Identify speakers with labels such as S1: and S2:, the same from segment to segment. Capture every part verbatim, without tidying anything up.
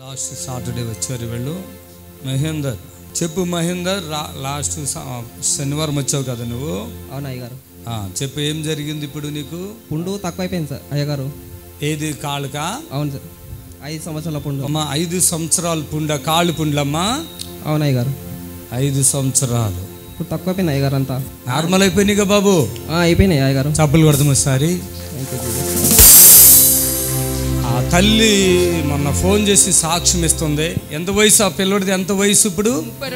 S1: Last Saturday వచ్చారు వీళ్ళు. మహేందర్ చెప్పు. మహేందర్ లాస్ట్ శనివారం వచ్చావు కదా నువ్వు?
S2: అవును అయ్యగారు.
S1: చెప్పు, ఏం జరిగింది ఇప్పుడు నీకు?
S2: పుండు తక్కువైపోయింది సార్ అయ్యగారు.
S1: ఏది, కాళ్ళకా?
S2: అవును సార్, ఐదు సంవత్సరాల పుండు.
S1: అమ్మా ఐదు సంవత్సరాల పుండ, కాళ్ళు పుండ్లమ్మా? అవును
S2: అయ్యగారు,
S1: ఐదు సంవత్సరాలు.
S2: ఇప్పుడు తక్కువైపోయింది అయ్యగారు, అంతా
S1: నార్మల్ అయిపోయినాయిగా బాబు?
S2: అయిపోయినాయి అయ్యగారు.
S1: చప్పులు కొడదాం ఒకసారి. ఆ తల్లి మొన్న ఫోన్ చేసి సాక్ష్యం ఇస్తుంది. ఎంత వయసు ఆ పిల్లడిది? ఎంత వయసు ఇప్పుడు?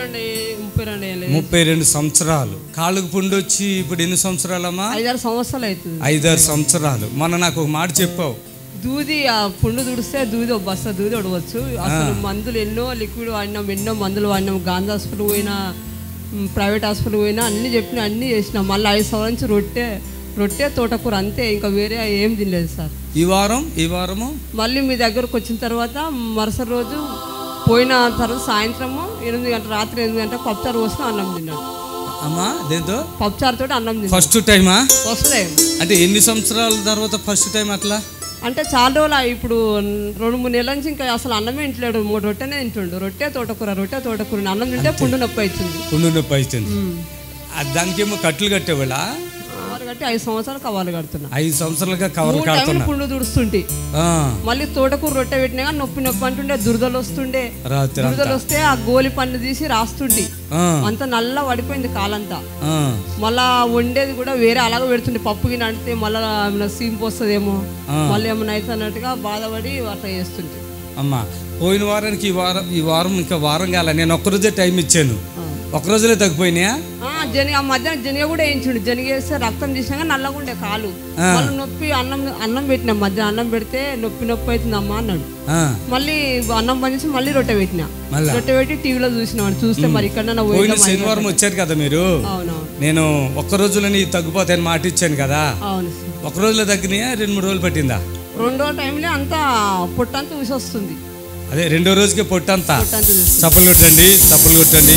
S1: ముప్పై రెండు సంవత్సరాలు. కాళ్ళకు పుండు వచ్చి ఇప్పుడు ఎన్ని సంవత్సరాలమ్మా?
S3: ఐదారు సంవత్సరాలు అవుతుంది.
S1: ఐదారు సంవత్సరాలు. మొన్న నాకు ఒక మాట చెప్పావు,
S3: దూది ఆ పుండు తుడిస్తే దూది ఒక బస్తా దూది ఉడవచ్చు. అసలు మందులు ఎన్నో లిక్విడ్ వాడినాం, ఎన్నో మందులు వాడినాం. గాంధీ హాస్పిటల్ పోయినా, ప్రైవేట్ హాస్పిటల్ పోయినా అన్ని చెప్పినా అన్ని చేసినాం. మళ్ళీ ఐదు సంవత్సరాల నుంచి రొట్టె రొట్టె తోటకూర అంతే, ఇంకా వేరే ఏం తినలేదు సార్.
S1: ఈ వారం ఈ వారము
S3: మళ్ళీ మీ దగ్గరకు వచ్చిన తర్వాత మరుసటి రోజు పోయిన తర్వాత సాయంత్రము ఎనిమిది గంటల రాత్రి ఎనిమిది గంటలకు పప్పుచారు పోసుకుని అన్నం తిన్నాడు.
S1: అమ్మా దేంతో?
S3: పప్పుచారు తోటి అన్నం తిన్నాడు.
S1: ఫస్ట్ టైమా?
S3: First time.
S1: అంటే ఎన్ని సంవత్సరాల తర్వాత ఫస్ట్ టైం అట్లా?
S3: అంటే చాలా రోజులు ఇప్పుడు రెండు మూడు నెలల నుంచి ఇంకా అసలు అన్నమే ఇంట్లేడు. మూడు రొట్టెనే తింటుండు. రొట్టె తోటకూర రొట్టె తోటకూర అన్నం తింటే పుండు నొప్పి అవుతుంది.
S1: పుండు నొప్పి అవుతుంది. దానికేమో కట్లు కట్టేవాళ్ళ?
S3: కట్టి ఐదు సంవత్సరాలు కవర్లు కడుతున్నా.
S1: ఐదు సంవత్సరాలుగా కవర్లు కడుతున్నా.
S3: పుండు తుడుస్తుంటే మళ్ళీ తోటకూర రొట్టె పెట్టినా కానీ నొప్పి నొప్పి అంటుండే, దురదలు వస్తుండే. దురదలు వస్తే ఆ గోలి పన్ను తీసి రాస్తుండే, అంత నల్ల పడిపోయింది కాలంతా. మళ్ళా వండేది కూడా వేరే అలాగే పెడుతుండే. పప్పు గిన్నె అంటే మళ్ళా సీంపు వస్తుందేమో, మళ్ళీ ఏమన్నా అయితే అన్నట్టుగా బాధపడి అట్లా చేస్తుంటే.
S1: అమ్మా పోయిన వారానికి ఈ వారం ఈ వారం ఇంకా వారం కాల, నేను ఒక్కరోజే టైం ఇచ్చాను. ఒక రోజులే తగ్గిపోయినాయా?
S3: జని ఆ మధ్యాహ్నం జనిగ కూడా వేయించుండు. జనిగ వేస్తే రక్తం తీసినాక నల్లగా ఉండే కాలు. మళ్ళీ నొప్పి అన్నం అన్నం పెట్టినా, మధ్యాహ్నం అన్నం పెడితే నొప్పి నొప్పి అవుతుందమ్మా అన్నాడు. మళ్ళీ అన్నం పనిచేసి మళ్ళీ రొట్టె పెట్టినా. రొట్టె పెట్టి టీవీలో చూసినాడు. చూస్తే మరి ఇక్కడ
S1: పోయిన శనివారం వచ్చారు కదా మీరు? నేను ఒక్క రోజులని తగ్గిపోతాయని మాట ఇచ్చాను కదా. ఒక రోజులో తగ్గినాయా రెండు మూడు రోజులు పట్టిందా?
S3: రెండో టైంలో అంతా పొట్టంతా ఊసి వస్తుంది.
S1: అదే రెండో రోజుకే పొట్టంతా. చప్పలు కొట్టండి, చప్పలు కొట్టండి.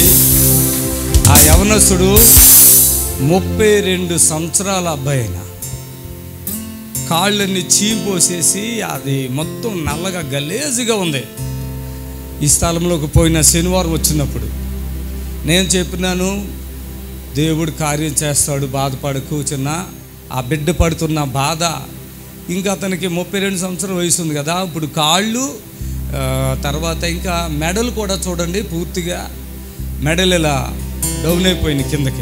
S1: ఆ యవనస్తుడు ముప్పై రెండు సంవత్సరాల అబ్బాయి అయినా కాళ్ళన్ని చీంపోసేసి అది మొత్తం నల్లగా గలేజుగా ఉంది. ఈ స్థలంలోకి పోయిన శనివారం వచ్చినప్పుడు నేను చెప్పినాను, దేవుడు కార్యం చేస్తాడు, బాధపడకు చిన్న. ఆ బిడ్డ పడుతున్న బాధ, ఇంకా అతనికి ముప్పై రెండు సంవత్సరాల వయసు ఉంది కదా. ఇప్పుడు కాళ్ళు, తర్వాత ఇంకా మెడలు కూడా చూడండి, పూర్తిగా మెడలు ఇలా డౌన్ అయిపోయింది కిందకి.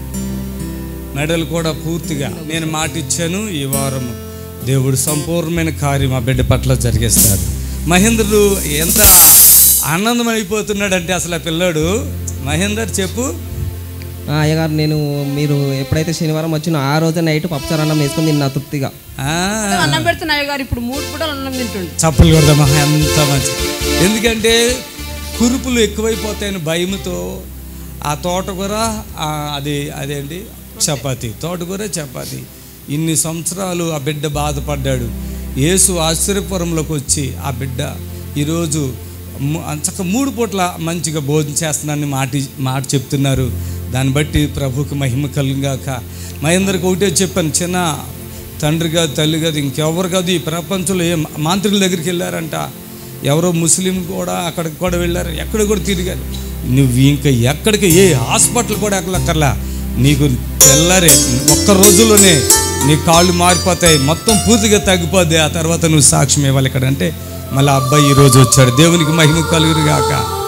S1: మెడలు కూడా పూర్తిగా. నేను మాట ఇచ్చాను, ఈ వారం దేవుడు సంపూర్ణమైన కార్యం ఆ బిడ్డ పట్ల జరిగేస్తాడు. మహేంద్రుడు ఎంత ఆనందం అయిపోతున్నాడంటే అసలు ఆ పిల్లాడు. మహేందర్ చెప్పు.
S2: అయ్యగారు, నేను మీరు ఎప్పుడైతే శనివారం వచ్చినా ఆ రోజు నైట్ పప్పుచారు అన్నం వేసుకుని తిన్నా తృప్తిగా.
S3: అన్నం పెడుతున్నా అయ్యగారు, ఇప్పుడు మూడు పూటలు అన్నం తింటుండు.
S1: చప్పలు కొడదామా? ఎంత మంచి. ఎందుకంటే కురుపులు ఎక్కువైపోతాయని భయంతో ఆ తోటకూర, అది అదేంటి చపాతి, తోటకూర చపాతి. ఇన్ని సంవత్సరాలు ఆ బిడ్డ బాధపడ్డాడు. యేసు ఆశ్చర్యపురంలోకి వచ్చి ఆ బిడ్డ ఈరోజు చక్క మూడు పూట్ల మంచిగా భోజనం చేస్తున్నానని మాట మాట చెప్తున్నారు. దాన్ని బట్టి ప్రభుకి మహిమ కలుగాక. మహేందర్కి ఒకటే చెప్పాను, చిన్న తండ్రి కాదు, తల్లి కాదు, ఇంకెవరు కాదు ఈ ప్రపంచంలో ఏ మాంత్రికుల దగ్గరికి వెళ్ళారంట. ఎవరో ముస్లిం కూడా అక్కడికి కూడా వెళ్ళారు, ఎక్కడ కూడా తిరిగారు. నువ్వు ఇంకా ఎక్కడికి ఏ హాస్పిటల్ కూడా ఎక్కలక్కర్లా, నీకు తెల్లారే ఒక్క రోజులోనే నీ కాళ్ళు మారిపోతాయి, మొత్తం పూర్తిగా తగ్గిపోద్ది. ఆ తర్వాత నువ్వు సాక్ష్యం ఇవ్వాలి ఇక్కడ అంటే. మళ్ళీ అబ్బాయి ఈరోజు వచ్చాడు. దేవునికి మహిమ కలుగురుగాక.